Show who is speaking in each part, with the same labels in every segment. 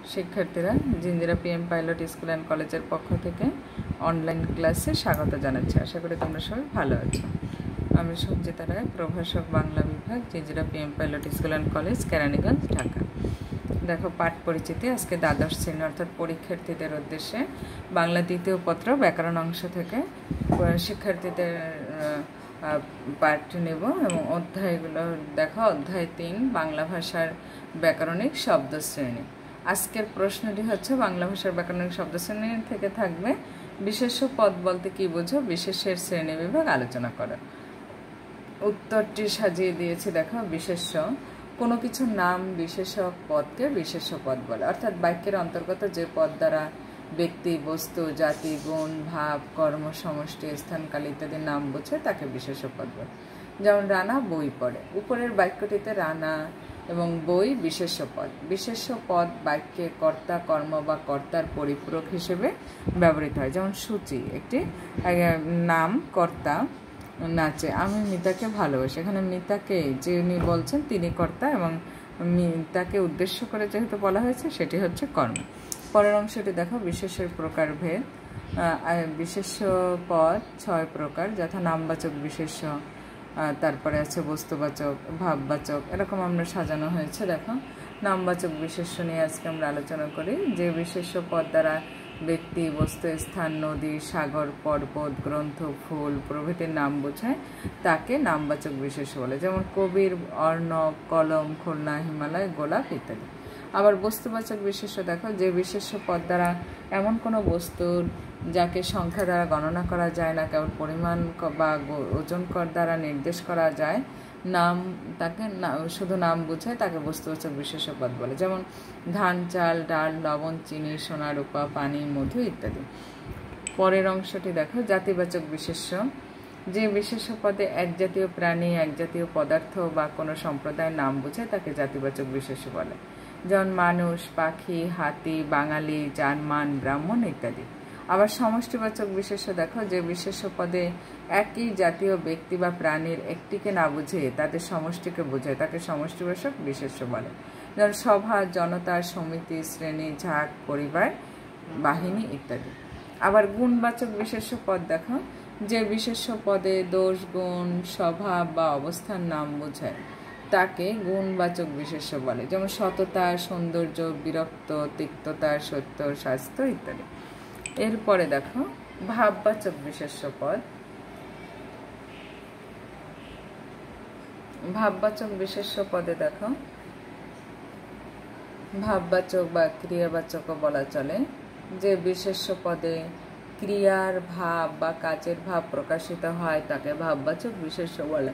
Speaker 1: শিক্ষার্থীরা Jinjira PM pilot school and কলেজের পক্ষ থেকে অনলাইন ক্লাসে স্বাগত জানাচ্ছি। আশা করি তোমরা সবাই ভালো আছো। আমি সঞ্জিতা রায়, প্রভাষক বাংলা বিভাগ, Jinjira PM pilot school and college, Keraniganj, Dhaka. দেখো, পাঠ পরিচিতি। আজকে দ্বাদশ শ্রেণী অর্থাৎ পরীক্ষার্থীদের উদ্দেশ্যে বাংলা দ্বিতীয় পত্র ব্যাকরণ অংশ থেকে শিক্ষার্থীদের পাঠ নেব এবং অধ্যায়গুলো দেখো। অধ্যায় 3 বাংলা ভাষার ব্যাকরণিক শব্দ শ্রেণী। আজকের প্রশ্নটি হচ্ছে বাংলা ভাষার ব্যাকরণিক শব্দ শ্রেণী থেকে থাকবে বিশেষ্য পদ বলতে কি বোঝো, বিশেষ্যের শ্রেণী বিভাগ আলোচনা করো। উত্তরটি সাজিয়ে দিয়েছি দেখো। বিশেষ্য কোনো কিছু নাম বিশেষক পদকে বিশেষ্য পদ বলে, অর্থাৎ বাক্যের অন্তর্গত যে পদ দ্বারা ব্যক্তি, বস্তু, জাতি, গুণ, ভাব, কর্ম, সমষ্টি, স্থানকাল ইত্যাদি নাম বোঝে তাকে বিশেষ্য পদ বলে। যেমন রানা বই পড়ে। উপরের বাক্যটিতে রানা এবং বই বিশেষ্য পদ। বিশেষ্য পদ বাক্যে কর্তা, কর্ম বা কর্তার পরিপূরক হিসেবে ব্যবহৃত হয়। যেমন সূচি একটি নাম, কর্তা নাচে, আমি মিতাকে ভালোবাসি। এখানে মিতাকে যিনি বলছেন তিনি কর্তা এবং মিতাকে উদ্দেশ্য করে যেহেতু বলা হয়েছে সেটি হচ্ছে কর্ম। পরের অংশটি দেখো, বিশেষ্যের প্রকারভেদ। বিশেষ্য পদ 6 প্রকার, যথা নামবাচক বিশেষ্য, তারপরে আছে বস্তুবাচক, ভাববাচক, এরকম আমরা সাজানো হয়েছে। দেখো, নামবাচক বিশেষ্য নিয়ে আজকে আমরা আলোচনা করি। যে বিশেষ্য পদ দ্বারা ব্যক্তি, বস্তু, স্থান, নদী, সাগর, পর্বত, গ্রন্থ, ফুল প্রভৃতির নাম বোঝায় তাকে নামবাচক বিশেষ্য বলে। যেমন কবির, অর্ণব, কলম, খুলনা, হিমালয়, গোলাপ ইত্যাদি। আবার বস্তুবাচক বিশেষ্য দেখো, যে বিশেষ্য পদ দ্বারা এমন কোনো বস্তুর যাকে সংখ্যা দ্বারা গণনা করা যায় না, কেবল পরিমাণ বা ওজন কর দ্বারা নির্দেশ করা যায়, নাম তাকে শুধু নাম বোঝায় তাকে বস্তুবাচক বিশেষ্য পদ বলে। যেমন ধান, চাল, ডাল, লবণ, চিনি, সোনা, রূপা, পানি, মধু ইত্যাদি। পরের অংশটি দেখো, জাতিবাচক বিশেষ্য। যে বিশেষ্য পদে এক জাতীয় প্রাণী, এক জাতীয় পদার্থ বা কোনো সম্প্রদায়ের নাম বোঝায় তাকে জাতিবাচক বিশেষ্য বলে। যেমন মানুষ, পাখি, হাতি, বাঙালি, জার্মান, ব্রাহ্মণ ইত্যাদি। আবার সমষ্টিবাচক বিশেষ্য দেখো, যে বিশেষ্য পদে একই জাতীয় ব্যক্তি বা প্রাণীর একটিকে না বুঝে তাদের সমষ্টিকে বোঝায় তাকে সমষ্টিবাচক বিশেষ্য বলে। যেমন সভা, জনতা, সমিতি, শ্রেণী, ঝাঁক, পরিবার, বাহিনী ইত্যাদি। আবার গুণবাচক বিশেষ্য পদ দেখো, যে বিশেষ্য পদে দোষ, গুণ, স্বভাব বা অবস্থান নাম বোঝায় তাকে গুণবাচক বিশেষ্য বলে। যেমন সততা, সৌন্দর্য, বিরক্ত, তিক্ততা, সত্য, স্বাস্থ্য ইত্যাদি। এরপরে দেখো ভাববাচক বিশেষ্য পদ। ভাববাচক বিশেষ্য পদে দেখো ভাববাচক বা ক্রিয়াবাচকও বলা চলে। যে বিশেষ্য পদে ক্রিয়ার ভাব বা কাজের ভাব প্রকাশিত হয় তাকে ভাববাচক বিশেষ্য বলে।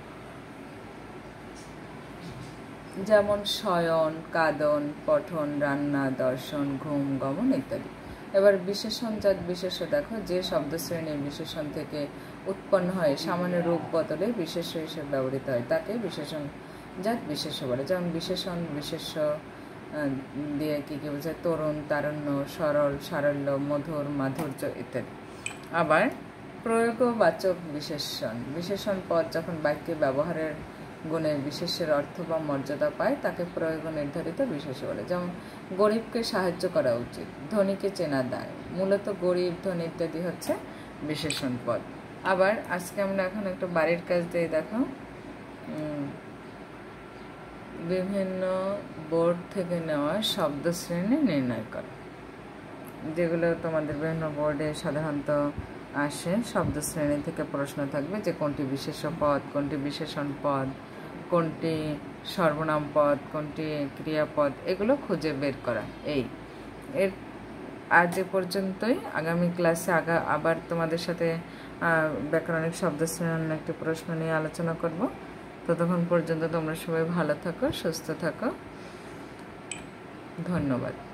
Speaker 1: যেমন শয়ন, কাদন, পঠন, রান্না, দর্শন, ঘুম, গমন ইত্যাদি। এবার বিশেষণজাত বিশেষ্য দেখো, যে শব্দশ্রেণীর বিশেষণ থেকে উৎপন্ন হয় সামান্য রূপ বদলে বিশেষ্য হিসেবে ব্যবহৃত হয় তাকে বিশেষণজাত বিশেষ্য বলে। যেমন বিশেষণ বিশেষ্য দিয়ে কি কি বোঝায়, তরুণ, তারুণ্য, সরল, সারল্য, মধুর, মাধুর্য ইত্যাদি। আবার প্রয়োগবাচক বিশেষণ। বিশেষণ পদ যখন বাক্যে ব্যবহারের গুণে বিশেষের অর্থ বা মর্যাদা পায় তাকে প্রয়োগ নির্ধারিত বিশেষ্য বলে। যেমন গরিবকে সাহায্য করা উচিত, ধনীকে চেনা দায়, মূলত গরিব, ধনী ইত্যাদি হচ্ছে বিশেষণ পদ। আবার আজকে আমরা এখন একটু বাড়ির কাজ দিয়ে দেখো, বিভিন্ন বোর্ড থেকে নেওয়া শব্দ শ্রেণী নির্ণয় করা, যেগুলো তোমাদের বিভিন্ন বোর্ডে সাধারণত আসে। শব্দ শ্রেণী থেকে প্রশ্ন থাকবে যে কোনটি বিশেষ্য পদ, কোনটি বিশেষণ পদ, কোনটি সর্বনাম পদ, কোনটি ক্রিয়াপদ, এগুলো খুঁজে বের করা। এর আজ এ পর্যন্তই। আগামী ক্লাসে আবার তোমাদের সাথে ব্যাকরণিক শব্দ শ্রেণীর একটি প্রশ্ন নিয়ে আলোচনা করব। ততক্ষণ পর্যন্ত তোমরা সবাই ভালো থাকো, সুস্থ থাকো। ধন্যবাদ।